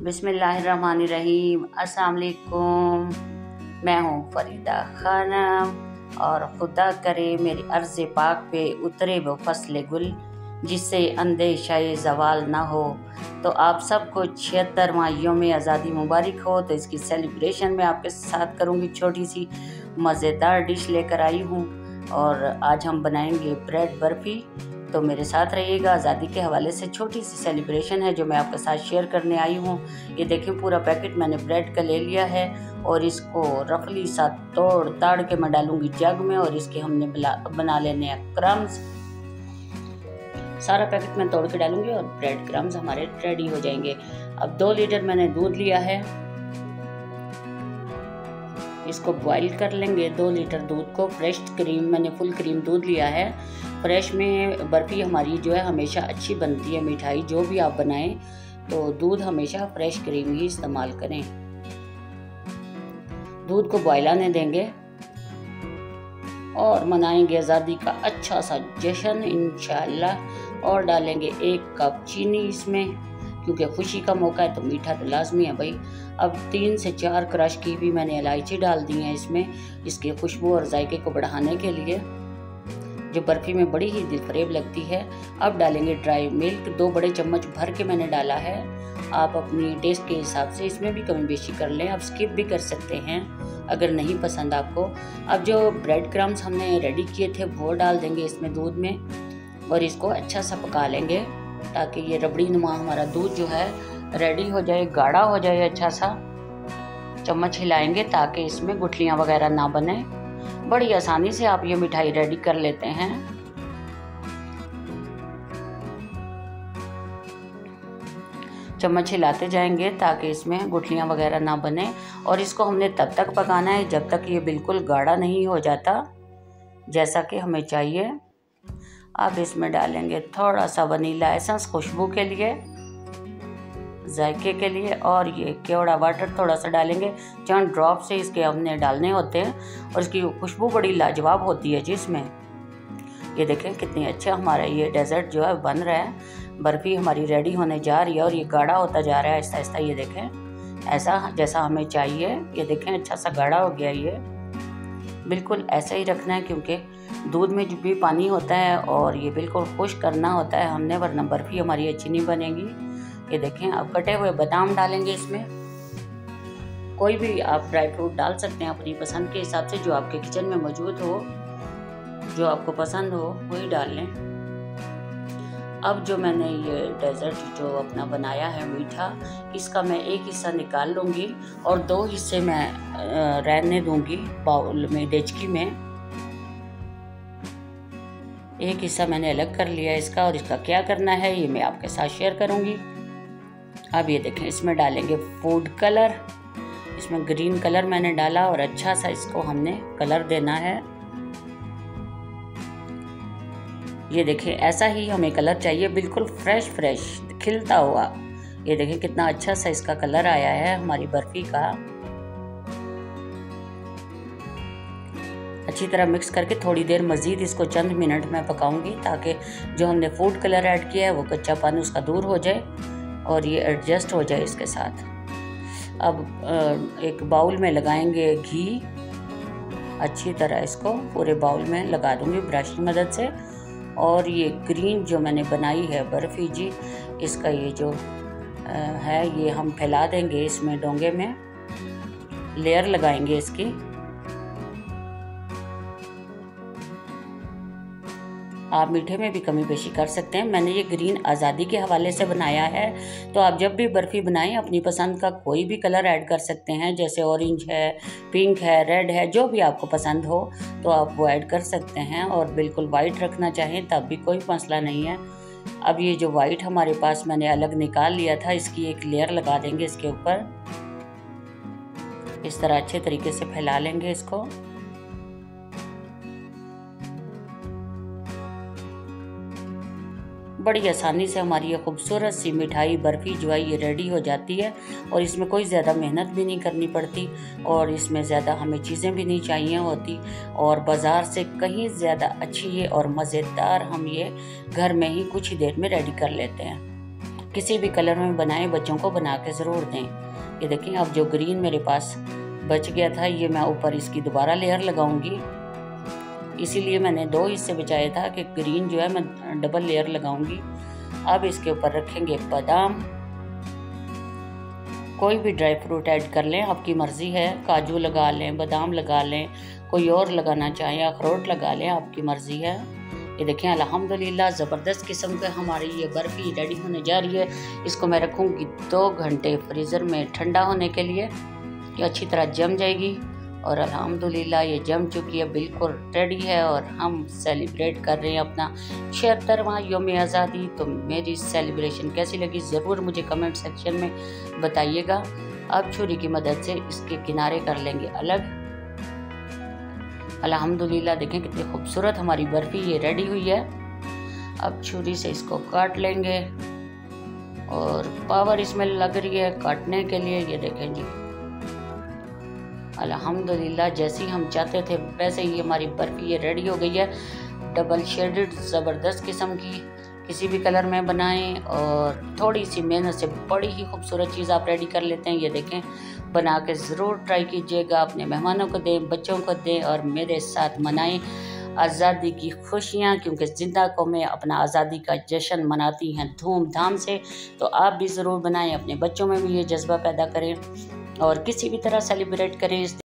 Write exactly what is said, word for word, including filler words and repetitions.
बिस्मिल्लाहिर्रहमानिर्रहीम। अस्सलाम वालेकुम। मैं हूँ फरीदा खानम और खुदा करे मेरी अर्ज़ पाक पे उतरे वो फसल गुल जिससे अंदेशाए ज़वाल ना हो। तो आप सबको छिहत्तरवां यौम आज़ादी मुबारक हो। तो इसकी सेलिब्रेशन में आपके साथ करूँगी। छोटी सी मज़ेदार डिश लेकर आई हूँ और आज हम बनाएंगे ब्रेड बर्फ़ी। तो मेरे साथ रहिएगा। आज़ादी के हवाले से छोटी सी सेलिब्रेशन है जो मैं आपके साथ शेयर करने आई हूँ। ये देखें, पूरा पैकेट मैंने ब्रेड का ले लिया है और इसको रफली सा तोड़ ताड़ के मैं डालूंगी जग में और इसके हमने बना लेने हैं क्रम्स। सारा पैकेट मैं तोड़ के डालूंगी और ब्रेड क्रम्स हमारे रेडी हो जाएंगे। अब दो लीटर मैंने दूध लिया है, इसको बॉईल कर लेंगे। दो लीटर दूध को फ्रेश क्रीम, मैंने फुल क्रीम दूध लिया है। फ्रेश में बर्फ़ी हमारी जो है हमेशा अच्छी बनती है। मिठाई जो भी आप बनाएं तो दूध हमेशा फ्रेश क्रीम ही इस्तेमाल करें। दूध को बॉईल आने देंगे और मनाएंगे आज़ादी का अच्छा सा जश्न इंशाअल्लाह। और डालेंगे एक कप चीनी इसमें, क्योंकि खुशी का मौका है तो मीठा तो लाजमी है भाई। अब तीन से चार क्रश की भी मैंने इलायची डाल दी है इसमें, इसकी खुशबू और जायके को बढ़ाने के लिए, जो बर्फ़ी में बड़ी ही दिलफरेब लगती है। अब डालेंगे ड्राई मिल्क, दो बड़े चम्मच भर के मैंने डाला है। आप अपनी टेस्ट के हिसाब से इसमें भी कमी बेशी कर लें, आप स्किप भी कर सकते हैं अगर नहीं पसंद आपको। अब जो ब्रेड क्रम्स हमने रेडी किए थे वो डाल देंगे इसमें दूध में और इसको अच्छा सा पका लेंगे ताकि ये रबड़ी नुमा हमारा दूध जो है रेडी हो जाए, गाढ़ा हो जाए अच्छा सा। चम्मच हिलाएंगे ताकि इसमें गुठलियाँ वगैरह ना बने। बड़ी आसानी से आप ये मिठाई रेडी कर लेते हैं। चम्मच हिलाते जाएंगे ताकि इसमें गुठलियाँ वगैरह ना बने और इसको हमने तब तक पकाना है जब तक ये बिल्कुल गाढ़ा नहीं हो जाता जैसा कि हमें चाहिए। अब इसमें डालेंगे थोड़ा सा वनीला एसेंस खुशबू के लिए, जायके के लिए, और ये केवड़ा वाटर थोड़ा सा डालेंगे। चंद ड्रॉप से इसके हमने डालने होते हैं और इसकी खुशबू बड़ी लाजवाब होती है जिसमें। ये देखें कितनी अच्छा हमारा ये डेजर्ट जो है बन रहा है। बर्फ़ी हमारी रेडी होने जा रही है और ये गाढ़ा होता जा रहा है आहिस्ता आहिस्ता। ये देखें ऐसा जैसा हमें चाहिए। ये देखें अच्छा सा गाढ़ा हो गया। ये बिल्कुल ऐसा ही रखना है क्योंकि दूध में जो भी पानी होता है और ये बिल्कुल खुश करना होता है हमने, वरना बर्फ़ी हमारी अच्छी नहीं बनेगी। ये देखें, अब कटे हुए बादाम डालेंगे इसमें। कोई भी आप ड्राई फ्रूट डाल सकते हैं अपनी पसंद के हिसाब से, जो आपके किचन में मौजूद हो, जो आपको पसंद हो वही डाल लें। अब जो मैंने ये डेजर्ट जो अपना बनाया है मीठा, इसका मैं एक हिस्सा निकाल लूँगी और दो हिस्से मैं रहने दूँगी बाउल में, डेचकी में। एक हिस्सा मैंने अलग कर लिया इसका और इसका क्या करना है ये मैं आपके साथ शेयर करूँगी। अब ये देखें, इसमें डालेंगे फूड कलर। इसमें ग्रीन कलर मैंने डाला और अच्छा सा इसको हमने कलर देना है। ये देखें ऐसा ही हमें कलर चाहिए, बिल्कुल फ्रेश फ्रेश खिलता हुआ। ये देखें कितना अच्छा सा इसका कलर आया है हमारी बर्फ़ी का। अच्छी तरह मिक्स करके थोड़ी देर मज़ीद इसको चंद मिनट में पकाऊंगी ताकि जो हमने फूड कलर ऐड किया है वो कच्चापन उसका दूर हो जाए और ये एडजस्ट हो जाए इसके साथ। अब एक बाउल में लगाएंगे घी, अच्छी तरह इसको पूरे बाउल में लगा दूंगी ब्रश की मदद से। और ये ग्रीन जो मैंने बनाई है बर्फ़ी जी, इसका ये जो है ये हम फैला देंगे इसमें डोंगे में, लेयर लगाएंगे इसकी। आप मीठे में भी कमी बेशी कर सकते हैं। मैंने ये ग्रीन आज़ादी के हवाले से बनाया है, तो आप जब भी बर्फ़ी बनाएं अपनी पसंद का कोई भी कलर ऐड कर सकते हैं, जैसे ऑरेंज है, पिंक है, रेड है, जो भी आपको पसंद हो तो आप वो ऐड कर सकते हैं। और बिल्कुल वाइट रखना चाहें तब भी कोई मसला नहीं है। अब ये जो वाइट हमारे पास मैंने अलग निकाल लिया था, इसकी एक लेयर लगा देंगे इसके ऊपर। इस तरह अच्छे तरीके से फैला लेंगे इसको। बड़ी आसानी से हमारी ये खूबसूरत सी मिठाई बर्फ़ी जो है ये रेडी हो जाती है और इसमें कोई ज़्यादा मेहनत भी नहीं करनी पड़ती और इसमें ज़्यादा हमें चीज़ें भी नहीं चाहिए होती और बाज़ार से कहीं ज़्यादा अच्छी है और मज़ेदार हम ये घर में ही कुछ ही देर में रेडी कर लेते हैं। किसी भी कलर में बनाएं, बच्चों को बना के ज़रूर दें। ये देखें, अब जो ग्रीन मेरे पास बच गया था, ये मैं ऊपर इसकी दोबारा लेयर लगाऊंगी। इसीलिए मैंने दो हिस्से बचाए था कि ग्रीन जो है मैं डबल लेयर लगाऊंगी। अब इसके ऊपर रखेंगे बादाम। कोई भी ड्राई फ्रूट ऐड कर लें, आपकी मर्ज़ी है। काजू लगा लें, बादाम लगा लें, कोई और लगाना चाहें, अखरोट लगा लें, आपकी मर्ज़ी है। ये देखें, अल्हम्दुलिल्लाह ज़बरदस्त किस्म का हमारी ये बर्फ़ी रेडी होने जा रही है। इसको मैं रखूँगी दो घंटे फ्रीज़र में ठंडा होने के लिए, ये अच्छी तरह जम जाएगी। और अल्हम्दुलिल्लाह ये जम चुकी है, बिल्कुल रेडी है। और हम सेलिब्रेट कर रहे हैं अपना छिहत्तरवां यौम आज़ादी। तो मेरी सेलिब्रेशन कैसी लगी ज़रूर मुझे कमेंट सेक्शन में बताइएगा। अब छुरी की मदद से इसके किनारे कर लेंगे अलग। अल्हम्दुलिल्लाह देखें कितनी खूबसूरत हमारी बर्फ़ी ये रेडी हुई है। अब छुरी से इसको काट लेंगे और पावर इसमें लग रही है काटने के लिए। ये देखें जी, अल्हम्दुलिल्लाह जैसी हम चाहते थे वैसे ही हमारी बर्फ़ी ये रेडी हो गई है। डबल शेडेड ज़बरदस्त किस्म की, किसी भी कलर में बनाएं और थोड़ी सी मेहनत से बड़ी ही खूबसूरत चीज़ आप रेडी कर लेते हैं। ये देखें, बना के ज़रूर ट्राई कीजिएगा, अपने मेहमानों को दें, बच्चों को दें और मेरे साथ मनाएं आज़ादी की खुशियाँ, क्योंकि ज़िंदा कौमें अपना आज़ादी का जश्न मनाती हैं धूमधाम से। तो आप भी ज़रूर बनाएं, अपने बच्चों में भी ये जज्बा पैदा करें और किसी भी तरह सेलिब्रेट करें इस